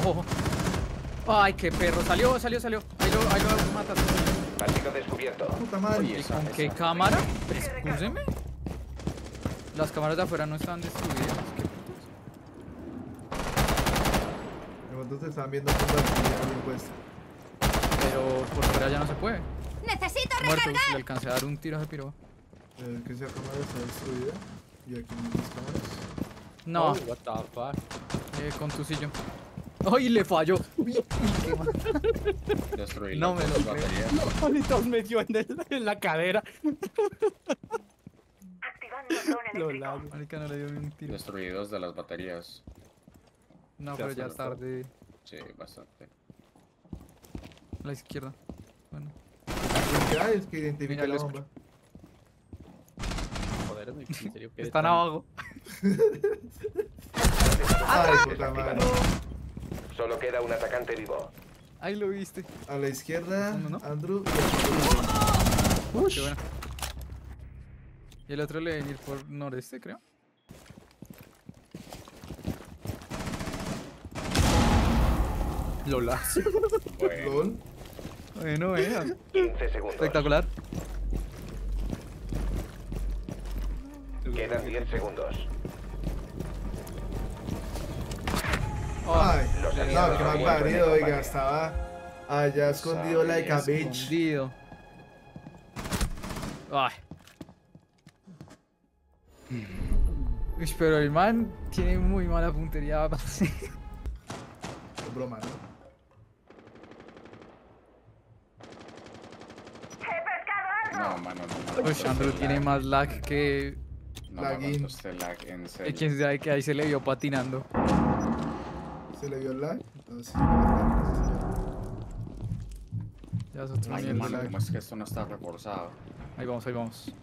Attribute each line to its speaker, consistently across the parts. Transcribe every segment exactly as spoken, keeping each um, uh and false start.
Speaker 1: Ojo. Ay, qué perro. Salió, salió, salió. Ahí lo, ahí lo matas.
Speaker 2: Pánico descubierto.
Speaker 3: Puta madre.
Speaker 4: Oye,
Speaker 1: ¿Y
Speaker 4: esa-
Speaker 1: con qué
Speaker 4: esa-
Speaker 1: cámara? Excúseme. Las cámaras de afuera no están destruidas. ¿Qué putas?
Speaker 3: De pronto te están viendo por la bien puesto.
Speaker 1: Pero por fuera ya no se puede.
Speaker 5: Necesito
Speaker 1: Muerto.
Speaker 5: recargar.
Speaker 1: Le alcancé a dar un tiro a ese piro.
Speaker 3: Eh, que esa cámara está destruida. Y aquí no hay más cámaras.
Speaker 1: No,
Speaker 6: Oh, what the fuck.
Speaker 1: eh, con tu sillón. ¡Ay, le falló! Uy, qué mal.
Speaker 4: Destruir
Speaker 1: No
Speaker 4: las
Speaker 1: me
Speaker 4: dos
Speaker 1: lo creo.
Speaker 4: baterías.
Speaker 6: Bonitos me dio en, el- en la cadera.
Speaker 2: Activando dron
Speaker 6: Lo
Speaker 2: eléctrico.
Speaker 6: lago.
Speaker 1: Marica, no le dio ni un tiro.
Speaker 4: Destruí dos de las baterías.
Speaker 1: No,
Speaker 6: Ya
Speaker 1: pero ya
Speaker 4: se
Speaker 1: es
Speaker 4: lo-
Speaker 1: tarde.
Speaker 4: Sí, bastante.
Speaker 1: A la izquierda. Bueno.
Speaker 3: Ya es que identifica
Speaker 1: Mira,
Speaker 3: la
Speaker 1: lo
Speaker 3: bomba.
Speaker 6: Joder, en serio. ¿qué
Speaker 1: Están
Speaker 6: tan-
Speaker 1: abajo.
Speaker 3: Ay, puta madre.
Speaker 2: Solo queda un atacante vivo.
Speaker 1: Ahí lo viste.
Speaker 3: A la izquierda,
Speaker 1: ¿Uno, no?
Speaker 3: Andrew.
Speaker 1: Qué bueno. Y el otro le debe ir por noreste, creo.
Speaker 6: Lola.
Speaker 4: Bueno,
Speaker 3: LOL.
Speaker 1: Bueno, eh.
Speaker 2: quince segundos.
Speaker 1: Espectacular.
Speaker 2: Quedan diez segundos.
Speaker 3: Ay,
Speaker 2: Los
Speaker 3: no,
Speaker 2: aliados
Speaker 3: que
Speaker 2: no
Speaker 3: mal
Speaker 2: encuentran
Speaker 3: parido,
Speaker 2: el
Speaker 3: oiga,
Speaker 2: combate.
Speaker 3: estaba allá escondido like a bitch.
Speaker 1: Escondido. Ay. Uy, pero el man tiene muy mala puntería.
Speaker 3: Es broma, ¿no?
Speaker 2: ¡He pescado algo!
Speaker 4: no, mano, no.
Speaker 1: Uy, Andrew tiene más lag que...
Speaker 4: No me
Speaker 3: Laguín.
Speaker 4: aguanto este lag, en
Speaker 1: eh,
Speaker 4: serio.
Speaker 1: Quién sabe que ahí se le vio patinando.
Speaker 3: Se le vio el lag. Entonces,
Speaker 1: Ya es otro
Speaker 4: Ay,
Speaker 1: nivel de
Speaker 4: mano,
Speaker 1: lag.
Speaker 4: ¿cómo es que esto no está reforzado?
Speaker 1: Ahí vamos, ahí vamos.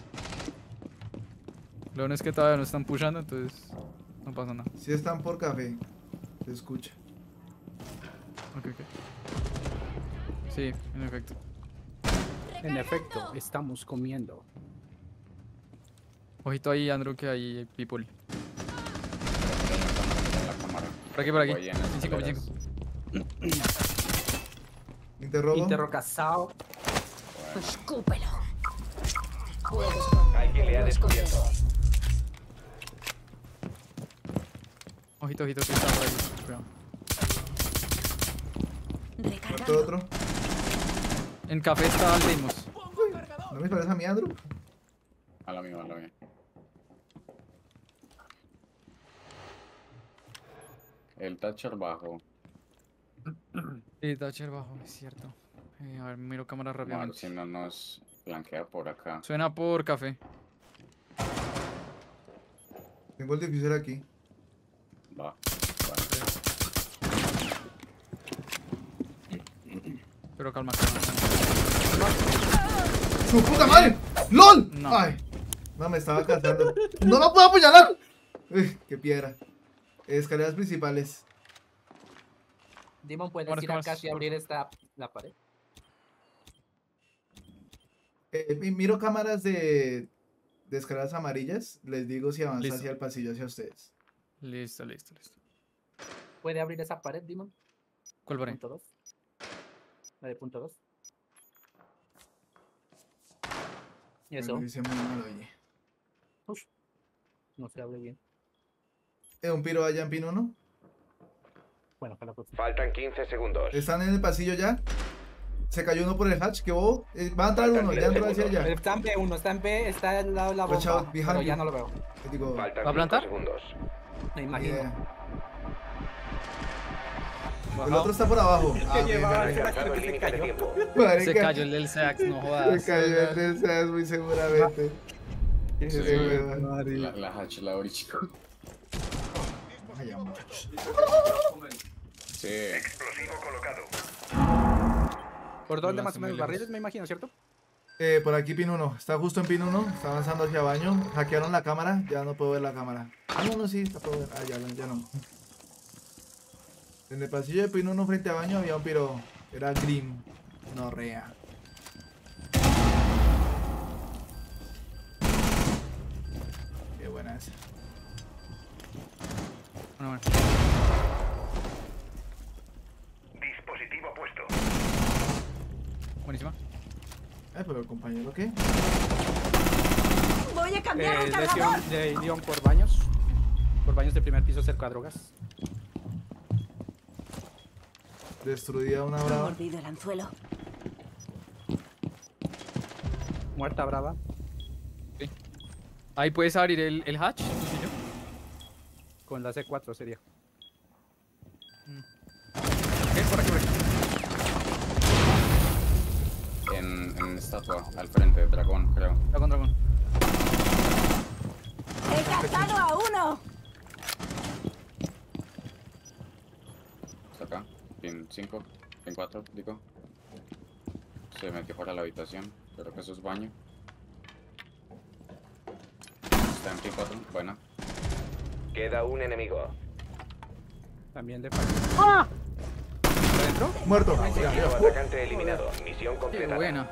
Speaker 1: Lo bueno es que todavía no están pushando, entonces no pasa nada.
Speaker 3: si están por café, se escucha.
Speaker 1: Ok, ok. Sí, en efecto.
Speaker 6: En efecto, estamos comiendo.
Speaker 1: Ojito ahí, Andrew, que hay people.
Speaker 4: En la cámara.
Speaker 1: Por aquí, por aquí.
Speaker 4: Voy en las
Speaker 1: veinticinco,
Speaker 4: escaleras.
Speaker 1: veinticinco.
Speaker 3: Interrogo.
Speaker 6: Interro casado.
Speaker 5: Escúpelo.
Speaker 2: Alguien le ha descubierto.
Speaker 1: Ojito, ojito, que está por ahí. Cuidado.
Speaker 3: Muerto
Speaker 5: Recargando.
Speaker 3: otro.
Speaker 1: En café está el Deimos.
Speaker 3: ¿No me parece a mí, Andrew?
Speaker 4: A la misma, a la misma. El Thatcher bajo.
Speaker 1: Sí, Thatcher bajo, es cierto. Eh, a ver, miro cámara
Speaker 4: A ver
Speaker 1: rápidamente.
Speaker 4: si no nos flanquea por acá.
Speaker 1: Suena por café.
Speaker 3: Tengo el difícil aquí.
Speaker 4: Va. Va.
Speaker 1: Pero calma, calma.
Speaker 3: ¡Su puta madre! ¡LOL!
Speaker 1: No.
Speaker 3: Ay, no, me estaba cazando. ¡No la puedo apuñalar! Uy, qué piedra. Escaleras principales.
Speaker 6: Dimon, ¿puedes
Speaker 1: Cámaras,
Speaker 6: ir
Speaker 1: cámaras,
Speaker 6: acá y
Speaker 1: por
Speaker 6: abrir esta la pared?
Speaker 3: Eh, mi- miro cámaras de, de escaleras amarillas. Les digo si avanza
Speaker 1: Listo.
Speaker 3: hacia el pasillo hacia ustedes.
Speaker 1: Listo, listo, listo.
Speaker 6: ¿Puede abrir esa pared, Dimon?
Speaker 1: ¿Cuál por ahí?
Speaker 6: Punto dos. La de punto dos. Y eso.
Speaker 3: Me dice muy mal, oye.
Speaker 6: Ush, no se abre bien.
Speaker 3: Eh, un piro allá en pin uno.
Speaker 6: Bueno, para la próxima.
Speaker 2: Faltan quince segundos.
Speaker 3: ¿Están en el pasillo ya? Se cayó uno por el hatch, que bobo. Eh, va a entrar uno, ya entró hacia allá.
Speaker 6: Está en B uno, está en B, está al lado de la
Speaker 3: Watch
Speaker 6: bomba.
Speaker 3: out, behind
Speaker 6: Pero
Speaker 3: you.
Speaker 6: ya no lo veo.
Speaker 3: Eh, Digo,
Speaker 2: Faltan
Speaker 1: ¿Va a plantar?
Speaker 2: cinco segundos.
Speaker 6: Me
Speaker 3: ni
Speaker 6: imagino.
Speaker 3: idea. El
Speaker 1: Bajado.
Speaker 3: otro está por abajo. Ah,
Speaker 6: que
Speaker 3: ok,
Speaker 6: llevaba
Speaker 3: marica.
Speaker 6: ese-
Speaker 2: Alcanzado el
Speaker 6: se
Speaker 2: límite de
Speaker 6: cayó.
Speaker 2: tiempo.
Speaker 3: Marica,
Speaker 1: Se cayó el del Seax, no
Speaker 3: Se
Speaker 1: jodas.
Speaker 3: cayó el de Seas muy seguramente.
Speaker 4: Sí,
Speaker 3: Ese
Speaker 4: sí,
Speaker 3: weón.
Speaker 4: la, la hatch, la orichico.
Speaker 3: Vaya, muchachos.
Speaker 4: Sí.
Speaker 2: Explosivo colocado.
Speaker 6: ¿Por dónde
Speaker 1: Lo
Speaker 6: más o menos?
Speaker 1: lejos.
Speaker 6: Barriles, me imagino, ¿cierto?
Speaker 3: Eh, por aquí pin uno. Está justo en pin uno. Está avanzando hacia baño. Hackearon la cámara. Ya no puedo ver la cámara. Ah, no, no, sí, está puedo ver. Ah, ya, ya no. En el pasillo de pin uno frente a baño había un piro. Era Grim. No, rea. Qué buena esa.
Speaker 1: Bueno, bueno.
Speaker 3: Ay, pero el compañero, ¿qué?
Speaker 5: Voy a cambiar
Speaker 6: Eh,
Speaker 5: el cargador.
Speaker 6: lesión de Ilion por baños. Por baños de primer piso cerca de drogas.
Speaker 3: Destruida una
Speaker 5: He
Speaker 3: brava.
Speaker 5: mordido el anzuelo.
Speaker 6: Muerta brava.
Speaker 1: Ahí puedes abrir el, el hatch. ¿Sí, yo?
Speaker 6: Con la C cuatro sería.
Speaker 1: Ok, por aquí, por aquí.
Speaker 4: En, en estatua, al frente, dragón, creo.
Speaker 1: Dragón, dragón.
Speaker 5: He cazado a uno.
Speaker 4: Está acá. Pin cinco, pin cuatro, digo. Se metió fuera de la habitación. Creo que eso es baño. Está en pin cuatro, buena.
Speaker 2: Queda un enemigo.
Speaker 6: También de falta.
Speaker 1: ¿Adentro?
Speaker 3: Muerto. Ya,
Speaker 2: Objetivo
Speaker 3: ya.
Speaker 2: atacante eliminado. Misión
Speaker 1: Qué
Speaker 2: completada.
Speaker 1: buena.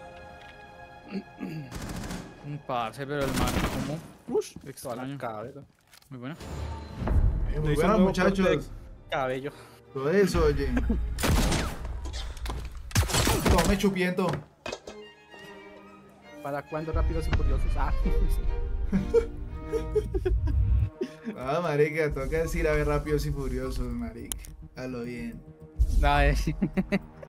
Speaker 1: Un parce, pero el man, ¿cómo? Ush, extraño.
Speaker 6: Cabello.
Speaker 1: Muy buena.
Speaker 3: Eh, Muy
Speaker 6: hizo
Speaker 3: buenas,
Speaker 6: un nuevo corte de
Speaker 3: muchachos.
Speaker 6: Cabello.
Speaker 3: Todo eso, oye. Tome chupiento.
Speaker 6: ¿Para cuándo Rápidos y Furiosos? Ah.
Speaker 3: Ah, marica, toca decir a ver rápidos y furiosos, marica. Hazlo bien.
Speaker 1: Ay.